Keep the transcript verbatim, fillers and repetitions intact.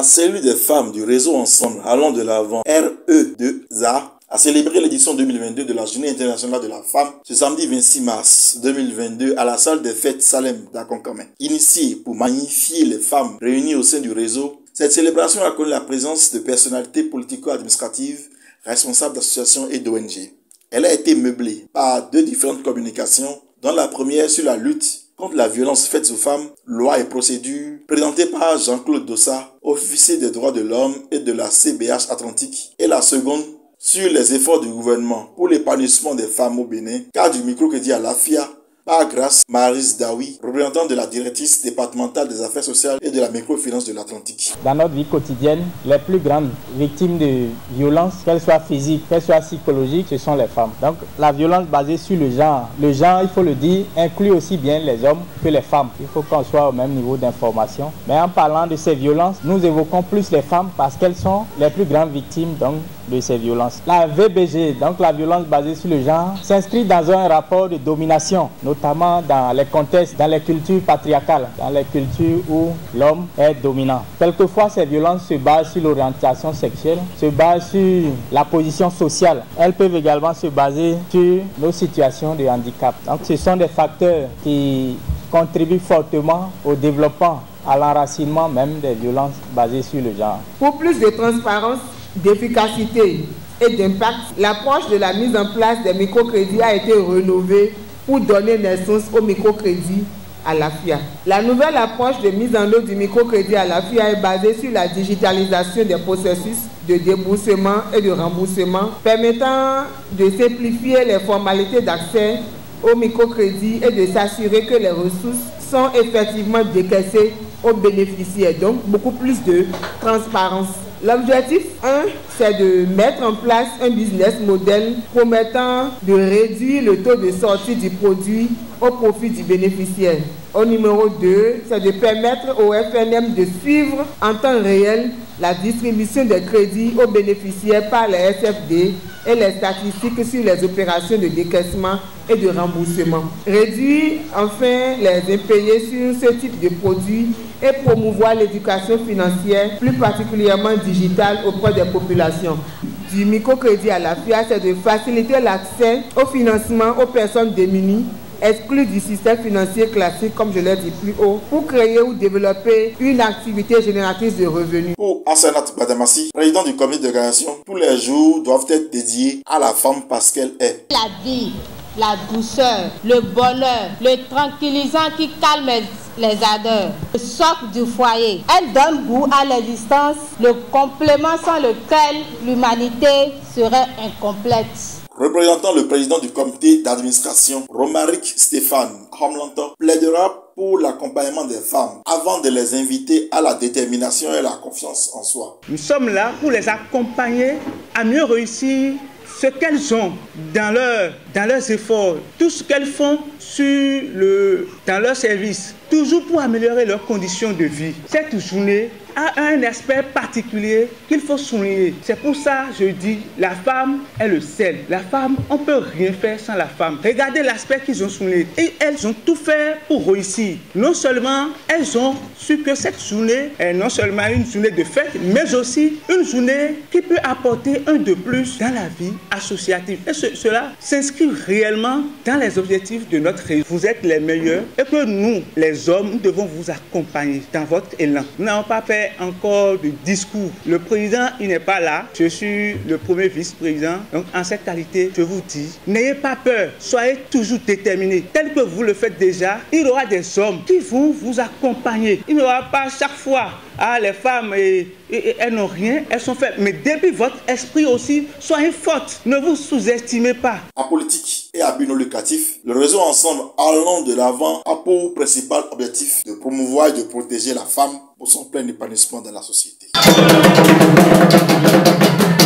La cellule des femmes du réseau Ensemble Allons de l'Avant R E deux A a célébré l'édition deux mille vingt-deux de la Journée internationale de la femme ce samedi vingt-six mars deux mille vingt-deux à la salle des fêtes Salem d'Akonkame. Initiée pour magnifier les femmes réunies au sein du réseau, cette célébration a connu la présence de personnalités politico-administratives, responsables d'associations et d'O N G. Elle a été meublée par deux différentes communications, dont la première sur la lutte contre la violence faite aux femmes, loi et procédures, présentée par Jean-Claude Dossa, officier des droits de l'homme et de la C B H Atlantique, et la seconde sur les efforts du gouvernement pour l'épanouissement des femmes au Bénin, car du microcrédit à l'AFIA, par Grâce Maris Dawi, représentante de la directrice départementale des affaires sociales et de la microfinance de l'Atlantique. Dans notre vie quotidienne, les plus grandes victimes de violences, qu'elles soient physiques, qu'elles soient psychologiques, ce sont les femmes. Donc la violence basée sur le genre, le genre, il faut le dire, inclut aussi bien les hommes que les femmes. Il faut qu'on soit au même niveau d'information. Mais en parlant de ces violences, nous évoquons plus les femmes parce qu'elles sont les plus grandes victimes donc, de ces violences. La V B G, donc la violence basée sur le genre, s'inscrit dans un rapport de domination, notamment dans les contextes, dans les cultures patriarcales, dans les cultures où l'homme est dominant. Quelquefois, ces violences se basent sur l'orientation sexuelle, se basent sur la position sociale. Elles peuvent également se baser sur nos situations de handicap. Donc, ce sont des facteurs qui contribuent fortement au développement, à l'enracinement même des violences basées sur le genre. Pour plus de transparence, d'efficacité et d'impact, l'approche de la mise en place des microcrédits a été rénovée pour donner naissance au microcrédit à l'AFIA. La nouvelle approche de mise en œuvre du microcrédit à l'AFIA est basée sur la digitalisation des processus de déboursement et de remboursement, permettant de simplifier les formalités d'accès au microcrédit et de s'assurer que les ressources sont effectivement décaissées aux bénéficiaires, donc beaucoup plus de transparence. L'objectif un, c'est de mettre en place un business model promettant de réduire le taux de sortie du produit au profit du bénéficiaire. Au numéro deux, c'est de permettre au F N M de suivre en temps réel la distribution des crédits aux bénéficiaires par les S F D et les statistiques sur les opérations de décaissement et de remboursement. Réduire enfin les impayés sur ce type de produits et promouvoir l'éducation financière, plus particulièrement digitale, auprès des populations. Du microcrédit à l'AFIA, c'est de faciliter l'accès au financement aux personnes démunies, exclues du système financier classique, comme je l'ai dit plus haut, pour créer ou développer une activité génératrice de revenus. Pour Assanat Badamassi, président du comité d'organisation, tous les jours doivent être dédiés à la femme parce qu'elle est la vie, la douceur, le bonheur, le tranquillisant qui calme les ardeurs, le socle du foyer. Elle donne goût à l'existence, le complément sans lequel l'humanité serait incomplète. Représentant le président du comité d'administration, Romaric Stéphane Homlanto, plaidera pour l'accompagnement des femmes avant de les inviter à la détermination et la confiance en soi. Nous sommes là pour les accompagner à mieux réussir ce qu'elles ont dans, leur, dans leurs efforts, tout ce qu'elles font sur le, dans leur service, toujours pour améliorer leurs conditions de vie. Cette journée a un aspect particulier qu'il faut souligner. C'est pour ça que je dis, la femme est le sel. La femme, on ne peut rien faire sans la femme. Regardez l'aspect qu'ils ont souligné. Et elles ont tout fait pour réussir. Non seulement elles ont su que cette journée est non seulement une journée de fête, mais aussi une journée qui peut apporter un de plus dans la vie associative. Et ce, cela s'inscrit réellement dans les objectifs de notre réseau. Vous êtes les meilleurs et que nous, les hommes, nous devons vous accompagner dans votre élan. Nous n'avons pas fait encore de discours. Le président, il n'est pas là. Je suis le premier vice-président. Donc, en cette qualité, je vous dis, n'ayez pas peur. Soyez toujours déterminés. Tel que vous le faites déjà, il y aura des hommes qui vont vous accompagner. Il n'y aura pas chaque fois, ah, les femmes, et, et, et, elles n'ont rien, elles sont faibles. Mais depuis votre esprit aussi, soyez fortes. Ne vous sous-estimez pas. En politique et à but non lucratif, le réseau Ensemble Allons de l'Avant a pour principal objectif de promouvoir et de protéger la femme pour son plein épanouissement dans la société.